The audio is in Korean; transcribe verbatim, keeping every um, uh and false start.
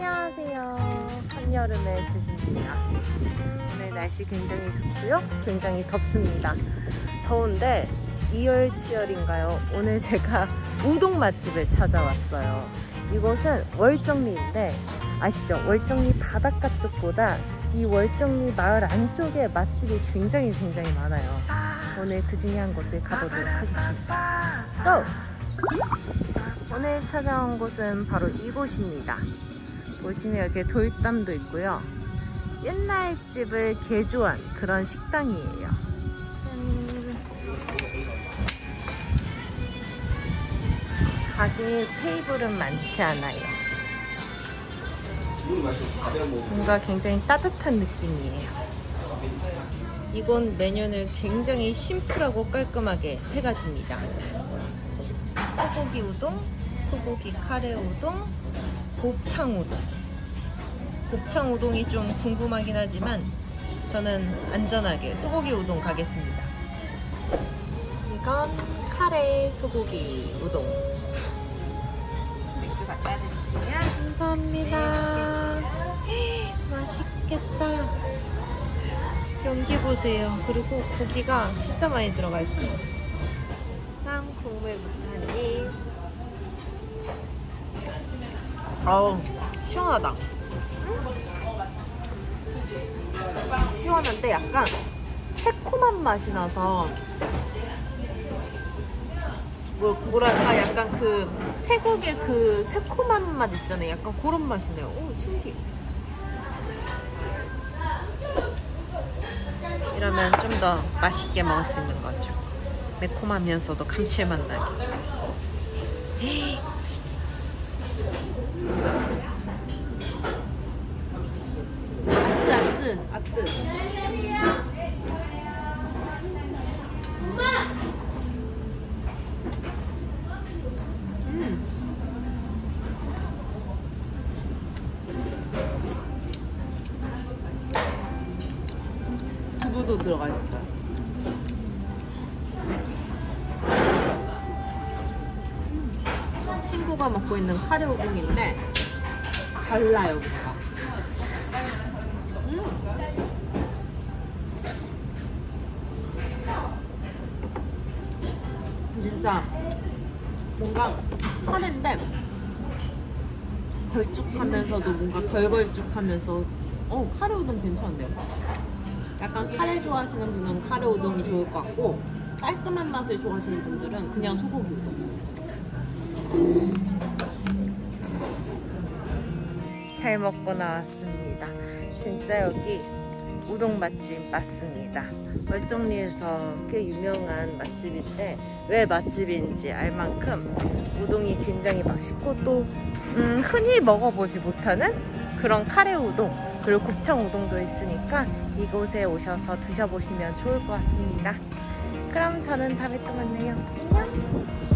안녕하세요. 한여름의 수지입니다. 오늘 날씨 굉장히 좋고요. 굉장히 덥습니다. 더운데 이열치열인가요? 오늘 제가 우동 맛집을 찾아왔어요. 이곳은 월정리인데 아시죠? 월정리 바닷가 쪽보다 이 월정리 마을 안쪽에 맛집이 굉장히 굉장히 많아요. 오늘 그 중에 한 곳을 가보도록 하겠습니다. 고! 오늘 찾아온 곳은 바로 이곳입니다. 보시면 이렇게 돌담도 있고요. 옛날 집을 개조한 그런 식당이에요. 음... 가게에 테이블은 많지 않아요. 뭔가 굉장히 따뜻한 느낌이에요. 이곳 메뉴는 굉장히 심플하고 깔끔하게 세 가지입니다. 소고기 우동, 소고기 카레 우동, 곱창 우동. 곱창 우동이 좀 궁금하긴 하지만 저는 안전하게 소고기 우동 가겠습니다. 이건 카레 소고기 우동. 맥주 갖다 드릴게요. 감사합니다. 네. 맛있겠다. 연기 보세요. 그리고 고기가 진짜 많이 들어가 있어요. 쌈국물 무사님. 어우, 시원하다. 시원한데 약간 새콤한 맛이 나서 뭐, 뭐랄까 약간 그 태국의 그 새콤한 맛 있잖아요. 약간 그런 맛이네요. 오, 신기해. 이러면 좀 더 맛있게 먹을 수 있는 거죠. 매콤하면서도 감칠맛 나게. 아뜨 아뜨 아뜨. 음. 두부도 들어가 있어요. 친구가 먹고 있는 카레 우동인데 달라요, 뭔가. 음. 진짜 뭔가 카레인데 걸쭉하면서도 뭔가 덜 걸쭉하면서 어 카레 우동 괜찮은데요? 약간 카레 좋아하시는 분은 카레 우동이 좋을 것 같고 깔끔한 맛을 좋아하시는 분들은 그냥 소고기 우동. 잘 먹고 나왔습니다. 진짜 여기 우동 맛집 맞습니다. 월정리에서 꽤 유명한 맛집인데 왜 맛집인지 알 만큼 우동이 굉장히 맛있고 또 음, 흔히 먹어보지 못하는 그런 카레 우동 그리고 곱창 우동도 있으니까 이곳에 오셔서 드셔보시면 좋을 것 같습니다. 그럼 저는 다음에 또 만나요. 안녕.